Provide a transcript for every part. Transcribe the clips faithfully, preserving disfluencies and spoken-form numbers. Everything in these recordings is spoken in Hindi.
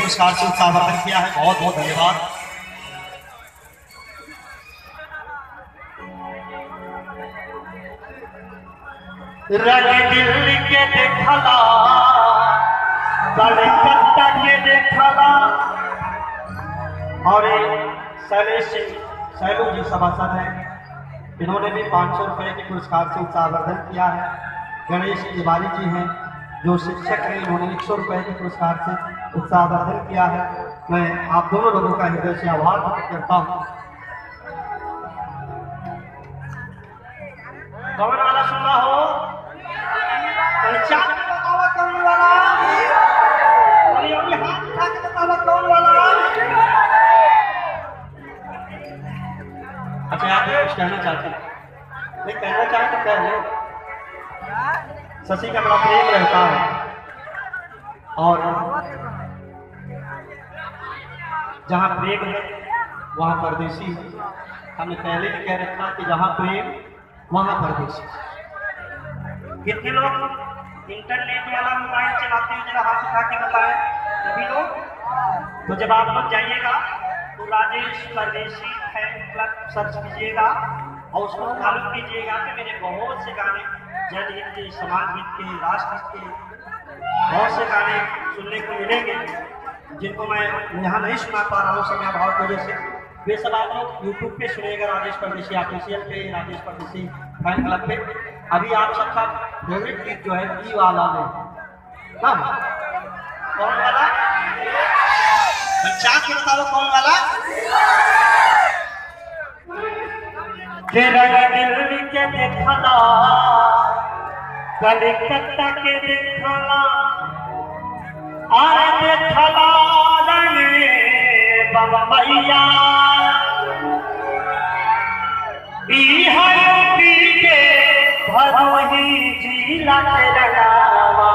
पुरस्कार से उत्साहवर्धन किया है, बहुत बहुत धन्यवाद। रंग दिल के देखला, कलकत्ता के देखला, और शैलेश शैलू जी सभासद हैं, इन्होंने भी पाँच सौ रुपये के पुरस्कार से उत्साहवर्धन किया है। गणेश तिवारी जी हैं जो शिक्षक हैं, इन्होंने एक सौ रुपये के पुरस्कार से उत्साहवर्धन किया है। मैं आप दोनों लोगों का हृदय से आभार व्यक्त करता हूँ। कौन वाला सुना हो? पहचान के बतावा कौन वाला? अरे अभी हाथ उठा के बतावा कौन वाला? अच्छा, आप कुछ कहना चाहते हैं? नहीं कहना चाहे तो कह लो। शशि का बड़ा प्रेम रहता है और जहाँ प्रेम है वहाँ परदेसी है। हमने पहले भी कह रखा कि जहाँ प्रेम वहाँ परदेसी। कितने लोग इंटरनेट वाला मोबाइल चलाते हैं? जरा हाथ उठा के बताएं सभी लोग। तो जब आप लोग जाइएगा तो राजेश परदेसी फैन क्लब सर्च कीजिएगा और उसको मालूम कीजिएगा कि मेरे बहुत से गाने जनहित के, समाज हित के, राष्ट्र हित के बहुत से गाने सुनने को मिलेंगे जिनको मैं यहाँ नहीं सुना पा रहा हूँ समय अभाव की वजह से। वे सब आप लोग यूट्यूब पे सुनिएगा, राजेश परदेसी ऑफिशियल पे, राजेश परदेसी फैन क्लब पे। अभी आप सबका फेवरेट गीत जो है ई वाला में ना, कौन वाला? चार के बताओ कौन वाला? तेरा दिल के देखला, कलकत्ता के देखला, आए देखला रंगे बम्बैया, यूपी के भदोही जिला के रंगावा,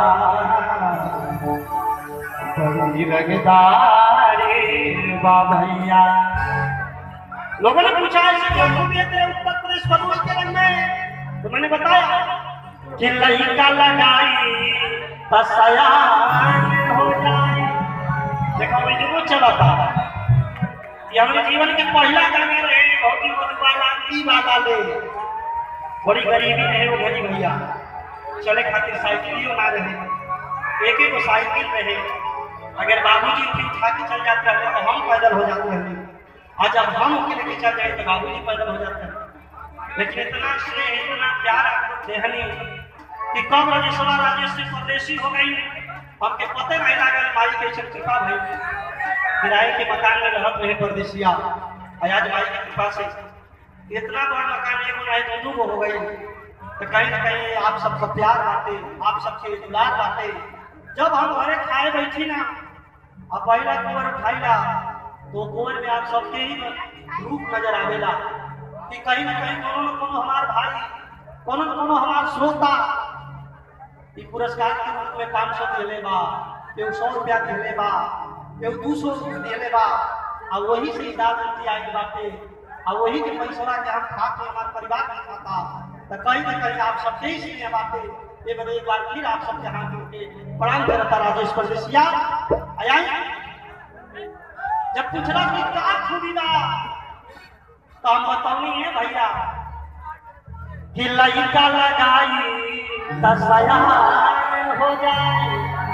बड़ी रंगदारी भैया। लोगों ने पूछा ऐसे क्यों घूमते हैं उत्तर प्रदेश भदोही के रंग में? तो मैंने बताया कि लड़का लगाई तसयान हो जाए। देखो मैं जरूर चला था कि हमारे जीवन के पहला गाना रहे भौजी मधुबाला की वाला ले। बड़ी गरीबी रहे वो गरीब भैया, चले खातिर साइकिल ना रहे, एक एक साइकिल रहे। अगर बाबूजी उठी उठा के चल जाते हैं तो हम पैदल हो जाते हैं, और जब हम उनके लेके चल जाए तो बाबूजी पैदल हो जाते हैं। लेकिन इतना स्नेह, इतना प्यार आपको देहनी कि कब राजेश्वरा राजेश से परदेसी हो गई, हमके पते नहीं लागल माई के कृपा भई। किराए के मकान में रहत रहे परदेसिया, आज माई की कृपा से इतना बड़ा मकान एगो नहीं दो दो हो गई। तो कहीं ना कहीं आप सबका प्यार बाटे, आप सबसे दुलार बाटे। जब हम घरे खाए बैठी ना अब पहला कुंवर उठाईला तो कुंवर में आप सबके ही रूप नजर आवेला कि कहीं ना कहीं कोनो न कोनो हमार भाई, कोनो न कोनो हमार श्रोता ई पुरस्कार के रूप में पाँच सौ दिले बा, केहू सौ रुपया दिले बा, केहू दो सौ दिले बा, और वही से दादी आई बाटे, और वही के पैसा के हम खा के हमारे परिवार में खाता। तो कहीं ना कहीं आप सबसे ही सीने बाटे। ये बड़े एक बार फिर आप सबके हाथ जोड़ के प्रणाम करता राजेश परदेसिया। आया जब पूछना कि क्या खूबी बा तो हम बताऊंगी है भैया कि लड़का लगाई तसया हो जाए।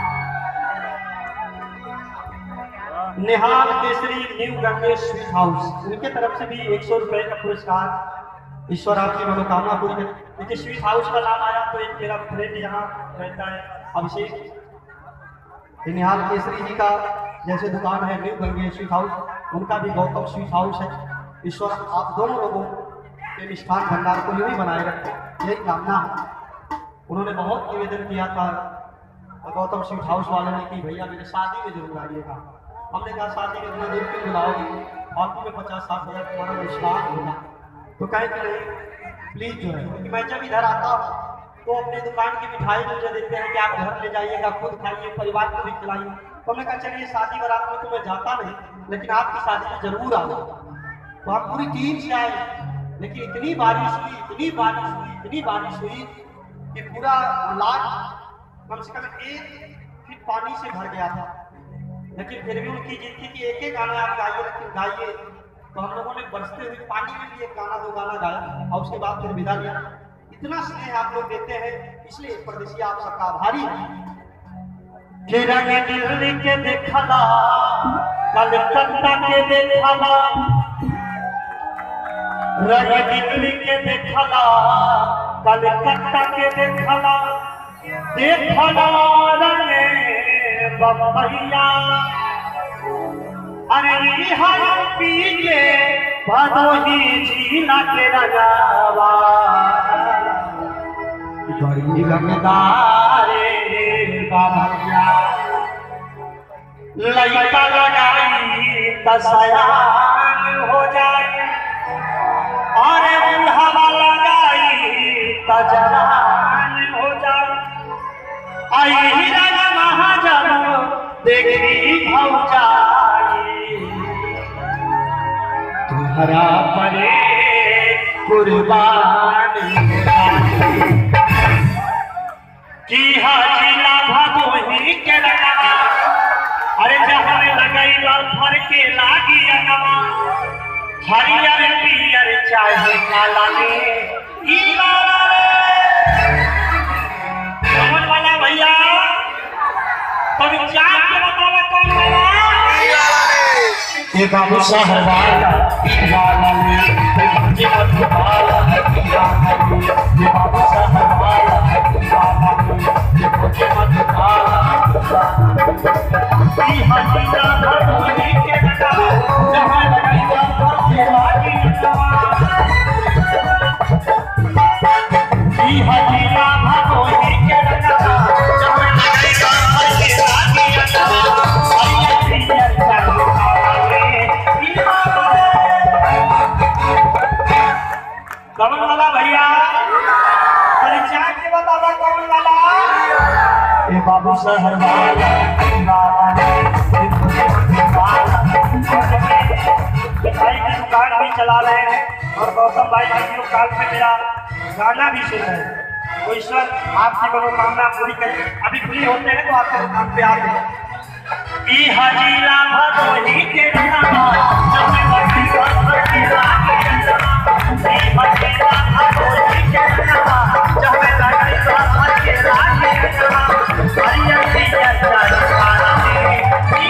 Nihal Kesari new Gangesh sweet house, उनके तरफ से भी एक सौ रुपए का पुरस्कार। ईश्वर आपकी मनोकामना पूरी करे। देखिए स्वीट हाउस का नाम आया तो एक मेरा फ्रेंड यहाँ रहता है अभिषेक, निहाल केसरी जी का जैसे दुकान है न्यू गंगेश स्वीट हाउस, उनका भी गौतम स्वीट हाउस है। ईश्वर आप दोनों लोगों के मिष्ठान भंडार को यूँ ही बनाए रखें, यही कामना है। उन्होंने बहुत निवेदन किया था गौतम स्वीट हाउस वालों ने कि भैया मेरे शादी में जरूर आइएगा। हमने कहा शादी में इतना दूर क्यों बुलाओगे, फालतू में पचास साठ हज़ार तुम्हारा विश्वास होगा। तो कहे कि नहीं प्लीज जो है, क्योंकि मैं जब इधर आता हूँ तो अपनी दुकान की मिठाई मुझे देते हैं कि आप घर ले जाइएगा, खुद खाइए, परिवार को भी खिलाइए। तो हमने कहा चलिए शादी बारात में तो मैं जाता नहीं, लेकिन आपकी शादी में जरूर आ जाऊँ। तो आप पूरी टीम से आए, लेकिन इतनी बारिश हुई, इतनी बारिश हुई, इतनी बारिश हुई कि पूरा लाख कम से कम एक फीट पानी से भर गया था। लेकिन फिर भी उनकी जिद थी कि एक एक गाना आप गाइए, लेकिन गाइए। तो हम लोगों ने बरसते हुए पानी में भी एक गाना दो गाना गाया और उसके बाद फिर विदा लिया। इतना स्नेह आप लोग देते हैं, इसलिए परदेसी आप सबका आभारी है। कि रंग दिल्ली के देखला, कलकत्ता के देखला, रंग दिल्ली के देखला, कलकत्ता के देखला, देखला रंग बम्बैया। अरे हर पी के भदोही झीला के रंगावा, बड़ी रंगदारे बाबैया। लइका लगाई तसयान हो जाए, अरे हवा लगाई तजरान हो जाए। आई रंग महाजन देखी भौजाई, तुम्हारा परे कुर्बान की हाजिला भदोही के रंगवा। अरे जहाँ लगई फर के लागी रंगवा, हरियर पियर चाहे काला में कौन वाला भैया? कभी चार के बतावा कौन वाला? ये बाबू शहर वाला वाला में ये बाबू वाला ये बाबू शहर वाला वाला में ये बाबू वाला की हसीना भदोही के रंगवा, जहाँ लगाई फर के लागी रंगवा। की हसीना भदोही के रंगवा, जहाँ लगाई फर के लागी रंगवा। कौन वाला भैया? परिचय के बतावा कौन वाला? ये बाबू शहर वाला मिठाई की दुकान भी चला रहे हैं और गौतम भाई वीडियो कॉल पे मेरा गाना भी सुन रहे हैं। तो ईश्वर आपकी मनोकामना पूरी करे। अभी फ्री होते हैं तो आपके दुकान पे आते हैं। ई हजीरा भदोही के रंगवा, जब लगई फर के लागी रंगवा। ई हजीरा भदोही के रंगवा, जब लगई फर के लागी रंगवा। हरियर पियर चाहे काला में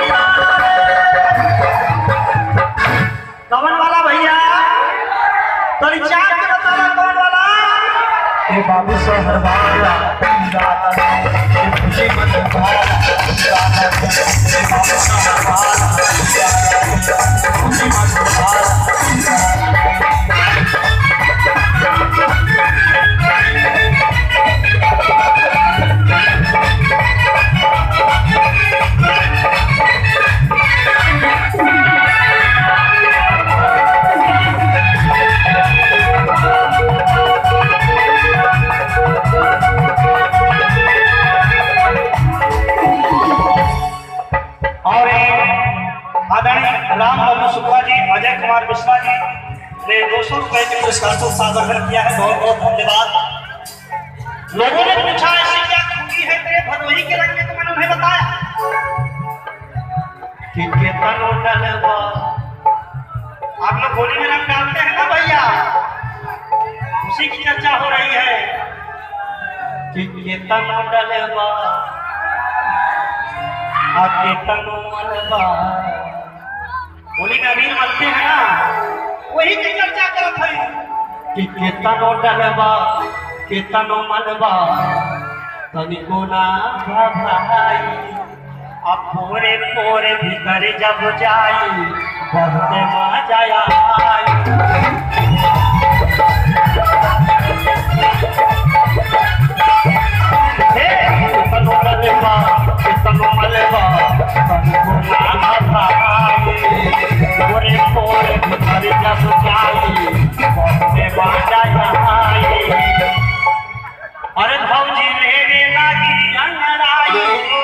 कौन वाला भैया? परिचय के बतावा कौन वाला? ये बाबू शहर वाला खुशी मन वाला, ये बाबू शहर वाला खुशी मन वाला। राम बाबू शुक्ला जी, अजय कुमार मिश्रा जी ने दो सौ रुपए के पुरस्कार को साझा किया है। बहुत बहुत धन्यवाद। लोगों ने पूछा ऐसी क्या खूबी है तेरे भदोही के रंग में, तो मैंने उन्हें बताया कि केतनो डलवा। आप लोग होली में रंग डालते हैं ना भैया, उसी की चर्चा हो रही है कि केतनो डलवा आ केतनो मलबा। होली में अबीर मलते हैं ना, वही की चर्चा करत है कि केतनो डलवा केतनो मलबा, तनिको ना भाई। अब पोरे पोरे भीतर जब जाई, बहुत मजा आई। केतनो डलवा केतनो मलबा, तनिको ना भाई। पोरे पोरे भीतर जब जाई, बहुत मजा आई। अरे भौजी लेने लगी अंगड़ाई,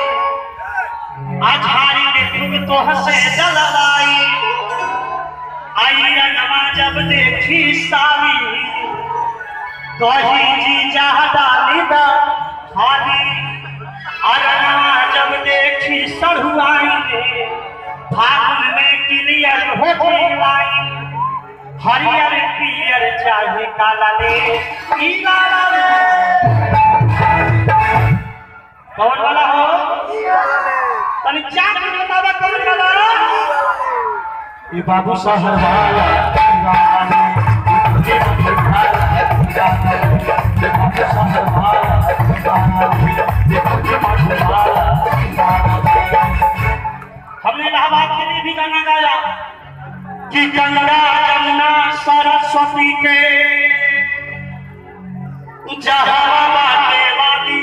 आधारी ने तुम तो हंसे जलवाई। आई रंगवा जब देखी साली, कही जी चाहता निदा खाली। रंगवा जब देखी सढ़ुआई, फागुन में क्लियर होती लाइन, हरियर पियर चाहे काला ले, ई वाला ले। कौन वाला हो? तनी चार के बतावा कौन वाला? ये बाबू शहर वाला हमने इलाहाबाद के लिए भी गाना गाया कि गंगा यमुना सरस्वती के जहाँ बाटे वाली,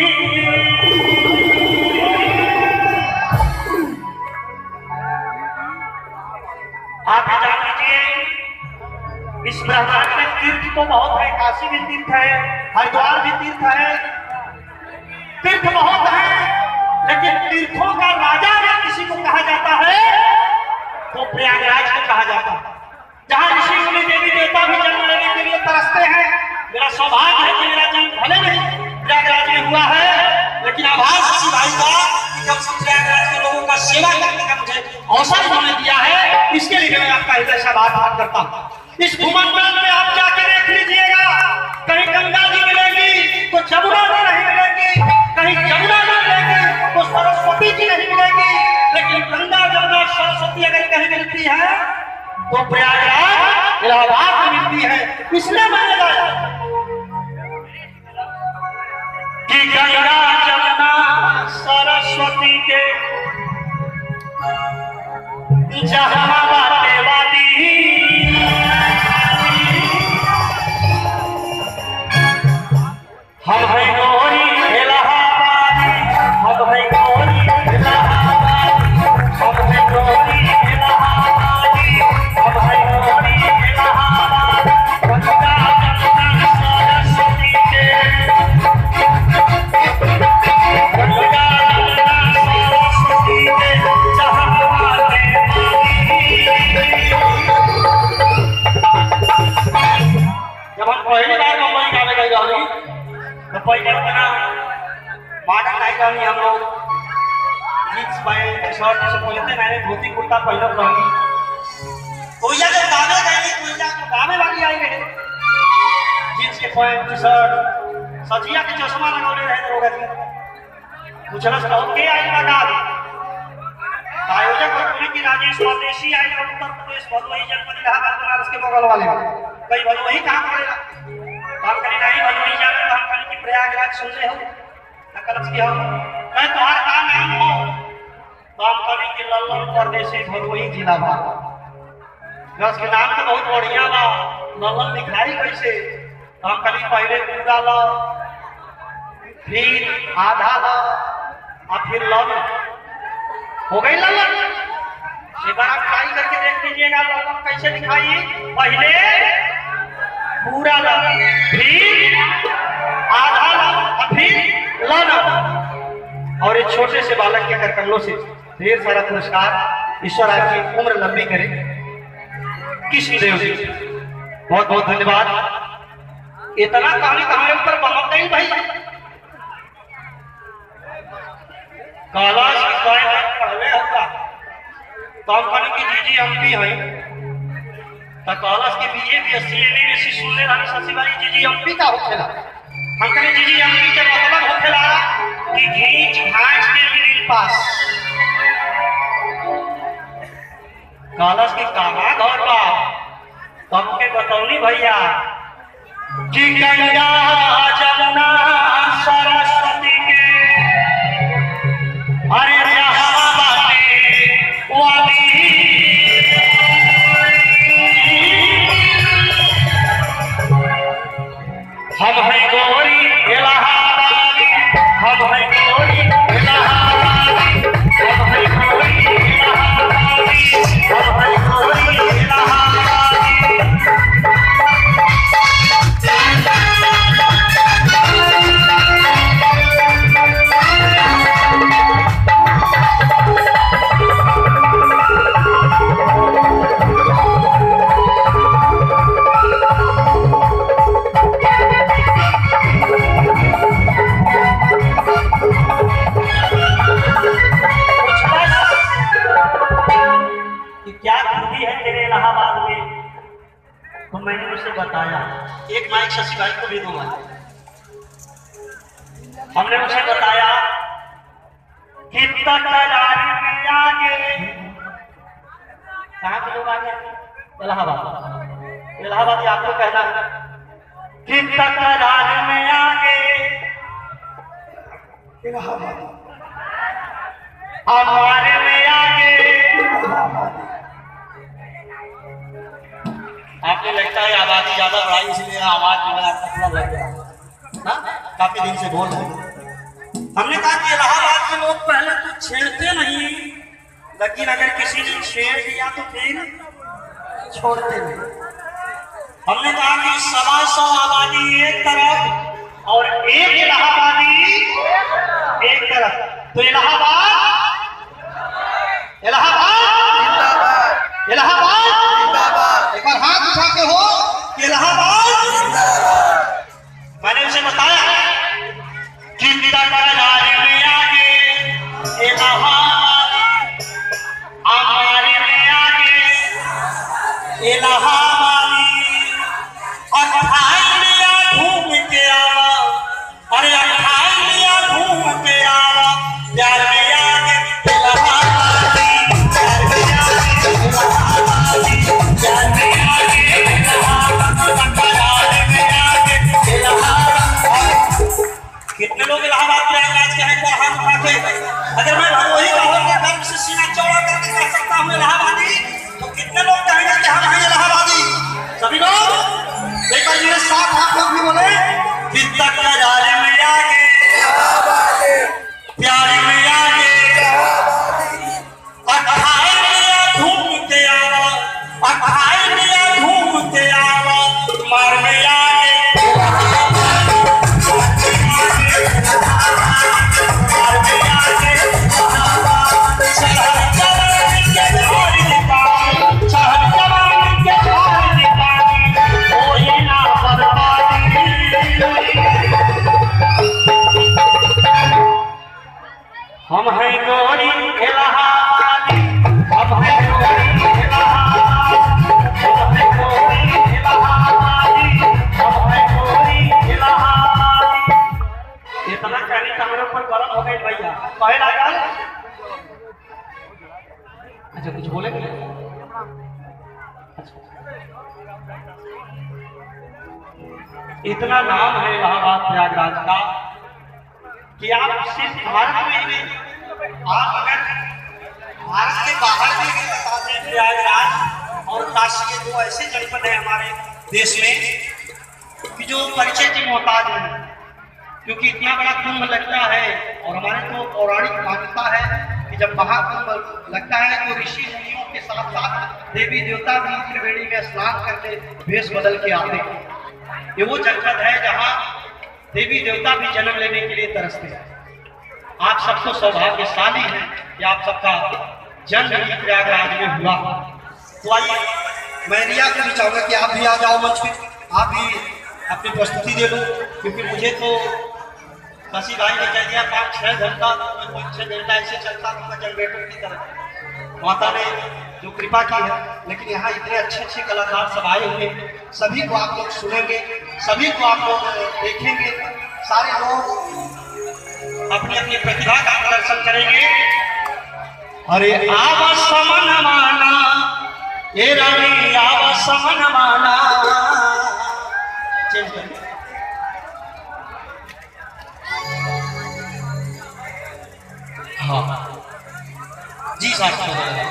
आप जान लीजिए इस ब्रह्मांड में तीर्थ तो बहुत है, काशी भी तीर्थ है, हरिद्वार भी तीर्थ है, तीर्थ बहुत है, लेकिन तीर्थों का राजा अगर किसी को कहा जाता है तो प्रयागराज को कहा जाता है, जहाँ ऋषि मुनि देवी देवता भी जन्म लेने के लिए तरसते हैं। मेरा सौभाग्य है कि मेरा जन्म भले नहीं प्रयागराज में हुआ है, लेकिन आभास किसी भाई का कि कम से कम प्रयागराज के लोगों का सेवा करने का मुझे अवसर उन्होंने दिया है, इसके लिए मैं आपका हृदय से आभार करता हूँ। इस भूमंडल में आप जाकर देख लीजिएगा, कहीं गंगा जी मिलेगी तो जमुना जी नहीं मिलेगी, कहीं जमुना जी मिलेगी तो सरस्वती जी नहीं मिलेगी, लेकिन गंगा जमुना सरस्वती अगर कहीं मिलती है तो प्रयागराज इलाहाबाद में मिलती है। इसलिए मैंने गाया कि गंगा जमुना सरस्वती के जहाँ बाटे वाली, हम है गौरी इलाहाबादी, हम है गौरी इलाहाबादी, हम है गौरी इलाहाबादी, हम है गौरी इलाहाबादी, गंगा जमुना सरस्वती के, गंगा जमुना सरस्वती के जहाँ बाटे वाली। जब हम पहली बार मुंबई गाने गए गाने तो पहले अपना मॉडल नहीं रहनी, हम लोग जीन्स पैंट शर्ट सब पहनते नहीं, धोती कुर्ता पहनत रहनी। तो या जब गाने गए तो या गाने वाली आई रहे जीन्स के पैंट शर्ट सजिया के चश्मा लगौले रहे लोग जी पूछलस कहो के आई लगा आयोजक होने की राजेश परदेशी आई और उत्तर प्रदेश भदोही जनपद इलाहाबाद बनारस के बगल वाले कई भदोही कहाँ पड़ेगा, हम कहीं नहीं भदोही जाने तो हम कहीं की प्रयागराज सुन रहे हो नकलस की हम कहीं तुम्हारा का नाम हो तो हम कहीं की लल्लन परदेशी भदोही जिला बा, बस के नाम तो बहुत बढ़िया बा, लल्लन दिखाई कैसे, तो हम कहीं पहले पूरा लो फिर आधा लो और फिर लो हो गई लल्लन। एक बार आप ट्राई करके देख लीजिएगा लल्लन कैसे दिखाई, पहले पूरा लो फिर आधा लो और फिर लो। और एक छोटे से बालक के करकल्लों से ढेर सारा पुरस्कार, ईश्वर आपकी उम्र लंबी करे। कृष्णदेव जी बहुत बहुत धन्यवाद। इतना कहानी हमारे ऊपर बहुत नहीं भाई, कैलाश पढ़ले होगा तो हम कहने की जी जी हम भी हैं तो कैलाश के BA B S C M A C सुनने वाली शशि भाई जी जी हम भी का होखेला, हम कहने जी जी हम भी के मतलब होखेला कि घींच घांच के मिडिल पास। कैलाश के कहाँ घर बा तो हमके बतौनी भैया कि गंगा जमुना सरस्वती के अरे जहाँ बाटे वाली, हम है गौरी इलाहाबादी, हम है गौरी इलाहाबादी, हम है गौरी इलाहाबादी, हम है गौरी इलाहाबादी। तो मैंने उसे बताया, एक माइक शशि भाई को भी दो माइक। हमने उसे बताया कि तकरार में आगे, कहाँ के लोग आगे? इलाहाबाद। इलाहाबादी आपको कहना है कि तकरार में आगे हमारे में आगे। आपने लगता है आबादी ज्यादा बढ़ाई इसलिए आवाज जो है आपका थोड़ा लग गया ना, काफी दिन से बोल रहे हैं। हमने कहा कि इलाहाबाद के लोग पहले तो छेड़ते नहीं, लेकिन अगर किसी ने छेड़ दिया तो फिर छोड़ते नहीं। हमने कहा कि सवा सौ आबादी एक तरफ और एक इलाहाबादी एक तरफ। तो इलाहाबाद इलाहाबाद इलाहाबाद एक बार हाथ उठा के हो कि इलाहाबाद। मैंने उसे बताया कि तकरार में आगे इलाहाबाद, हमारे में आगे इलाहाबादी। अठाई लिया घूम के आवा, अरे अठाई लिया घूम के आवा, प्यार में आगे इलाहाबादी, प्यार में आगे इलाहाबादी, प्यार में आगे इलाहाबादी, तकरार में आगे इलाहाबादी। कितने लोग इलाहाबाद प्रयागराज के हैं? हाथ उठा के। अगर मैं वही कहूँगा गर्व से सीना चौड़ा करके कह सकता हूँ इलाहाबादी, तो कितने लोग कहेंगे कि हम हैं इलाहाबादी? सभी लोग एक बार मेरे साथ आप लोग भी बोले कि तकरार में आगे प्यार में आगे अठाई लिया घूम के आवा, अठाई लिया घूम के आवा, मार में आगे हम हैं गोरी इलाहाबादी, हम हैं गोरी इलाहाबादी, हम हैं गोरी इलाहाबादी, हम हैं गोरी इलाहाबादी। इतना कहने का मेरे ऊपर गरम हो गई भैया। कहे लगा अच्छा कुछ बोलेंगे? अच्छा। इतना नाम है इलाहाबाद प्रयागराज का कि आप सिर्फ भारत में ही नहीं, आप अगर भारत के बाहर भी बता दें प्रयागराज और काशी, के दो ऐसे जनपद है हमारे देश में कि जो परिचय की मोहताज है, क्योंकि इतना बड़ा कुंभ लगता है। और हमारे तो पौराणिक मान्यता है कि जब महाकुंभ लगता है तो ऋषि मुनियों के साथ साथ देवी देवता भी त्रिवेणी में स्नान करके वेश बदल के आते हैं। ये वो जनपद है जहाँ देवी देवता भी जन्म लेने के लिए तरसते हैं। आप सबको सौभाग्यशाली हैं कि आप सबका जन्म भी प्रयागराज में हुआ। तो आइए मैं रिया को भी चाहूंगा कि आप भी आ जाओ मंच पे, आप भी अपनी प्रस्तुति दे दो, क्योंकि मुझे तो शशि भाई ने कह दिया पाँच छः घंटा पाँच छः घंटा ऐसे चलता था जनरेटर की तरह। माता ने जो कृपा की है, लेकिन यहाँ इतने अच्छे अच्छे कलाकार सब आए हुए, सभी को आप लोग सुनेंगे, सभी को आप लोग देखेंगे, सारे लोग अपनी अपनी प्रतिभा का प्रदर्शन करेंगे। अरे आवा समन माना ये रानी, आवा समन माना। चेंज करें। हाँ जी साहब।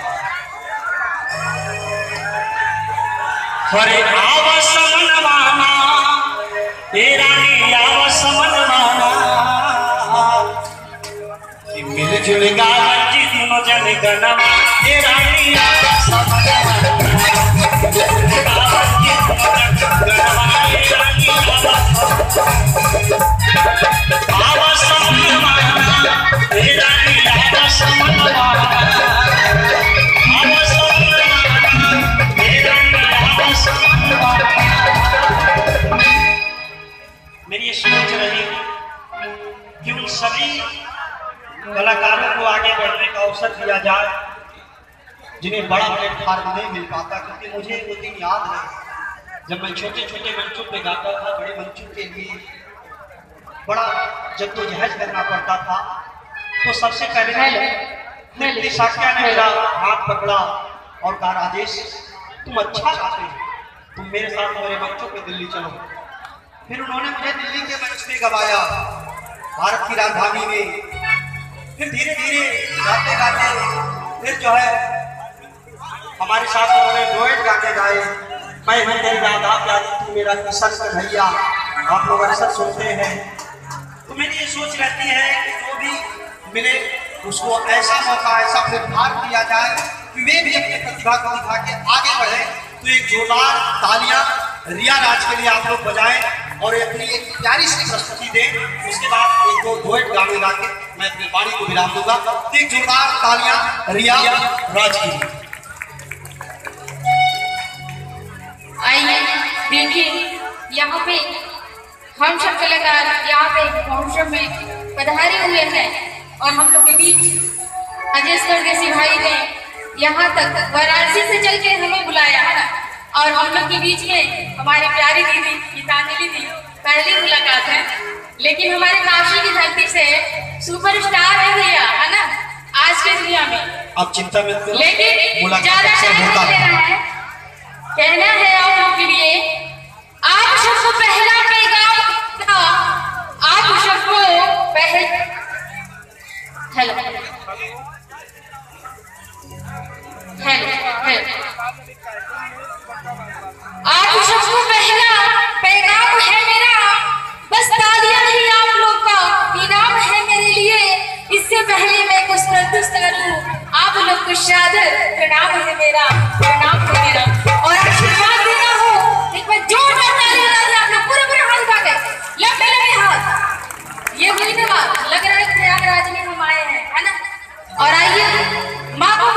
अरे आवा समन माना ये रानी, आवा समन माना, मिलजुल गावन जी दोनों जन गणमा, ये रानी आवा समन माना, मिलजुल गावन जी दोनों जन गणमा, ये रानी आवा समन माना, ये रानी आवा समन माना, आवा समन माना, ये रानी आवा समन माना। मेरी ये सोच रही कि उन सभी कलाकारों को आगे बढ़ने का अवसर दिया जाए जिन्हें बड़ा प्लेटफार्म नहीं मिल पाता, क्योंकि मुझे वो दिन याद है जब मैं छोटे छोटे मंचों पे गाता था, बड़े मंचों के लिए बड़ा जद्दोजहद करना पड़ता था, तो सबसे पहले नृत्य शाक्या ने मेरा हाथ पकड़ा और कहा, राजेश तुम अच्छा गाते हो, तुम मेरे साथ मेरे मंचों पे दिल्ली चलो। फिर उन्होंने मुझे दिल्ली के मंच पे गवाया, भारत की राजधानी में। फिर धीरे धीरे गाते गाते फिर जो है हमारे साथ उन्होंने डुएट गाने गाए, मैं हूँ तेरी राधा प्यारी तू मेरा किशन कन्हैया, आप लोग अक्सर सुनते हैं। तो मेरी ये सोच रहती है कि जो भी मिले उसको ऐसा मौका, ऐसा प्लेटफॉर्म दिया जाए कि वे भी अपनी प्रतिभा को दिखा के आगे बढ़े। तो एक जोरदार तालियां रिया राज के लिए आप लोग बजाएं और अपनी एक प्यारी सी प्रस्तुति दें। उसके बाद एक दो डुएट गाने गा के मैं अपनी वाणी को विराम दूंगा। एक जोरदार तालियां रिया राज की। आइए देखिए, यहाँ पे हम सब कलाकार यहाँ पे महोत्सव में पधारे हुए हैं और हम लोग के बीच अजय स्वर्गीय भाई ने यहाँ तक वाराणसी से चल के हमें बुलाया है और हम लोग के बीच में हमारी प्यारी दीदी गीतांजलि दी, पहली मुलाकात है। लेकिन हमारे काशी की धरती से सुपरस्टार है भैया, है ना, आज के दुनिया में। आप चिंता मत करो, लेकिन ज्यादा है कहना है आप लोग के लिए, आप सबको पहला पैगाम था, आप सबको पहले हेलो हेलो हेलो आप सबको पहला पैगाम है मेरा, बस तालियां ही आप लोग का इनाम है मेरे लिए। इससे पहले मैं कुछ तर्दुस्त करूं, आप लोग को सादर प्रणाम है मेरा, प्रणाम है मेरा।